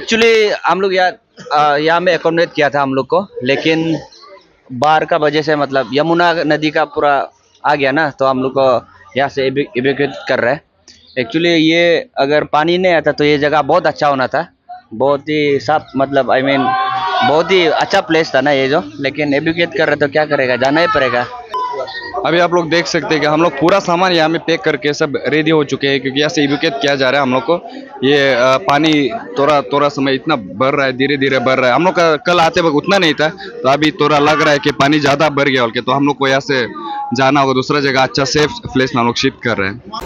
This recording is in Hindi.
एक्चुअली हम लोग यहाँ में एकोमोडेट किया था हम लोग को, लेकिन बाढ़ का वजह से मतलब यमुना नदी का पूरा आ गया ना, तो हम लोग को यहाँ से इवेक्यूएट कर रहा है। एक्चुअली ये अगर पानी नहीं आता तो ये जगह बहुत अच्छा होना था, बहुत ही साफ, मतलब आई मीन बहुत ही अच्छा प्लेस था ना ये जो, लेकिन इवेक्यूएट कर रहे तो क्या करेगा, जाना ही पड़ेगा। अभी आप लोग देख सकते हैं कि हम लोग पूरा सामान यहाँ में पैक करके सब रेडी हो चुके हैं, क्योंकि यहाँ से इवेक्यूएट किया जा रहा है हम लोग को। ये पानी थोड़ा थोड़ा समय इतना बढ़ रहा है, धीरे धीरे बढ़ रहा है। हम लोग का कल आते वक्त उतना नहीं था, तो अभी थोड़ा लग रहा है कि पानी ज़्यादा बढ़ गया, और तो हम लोग को यहाँ से जाना होगा दूसरा जगह, अच्छा सेफ प्लेस में हम लोग शिफ्ट कर रहे हैं।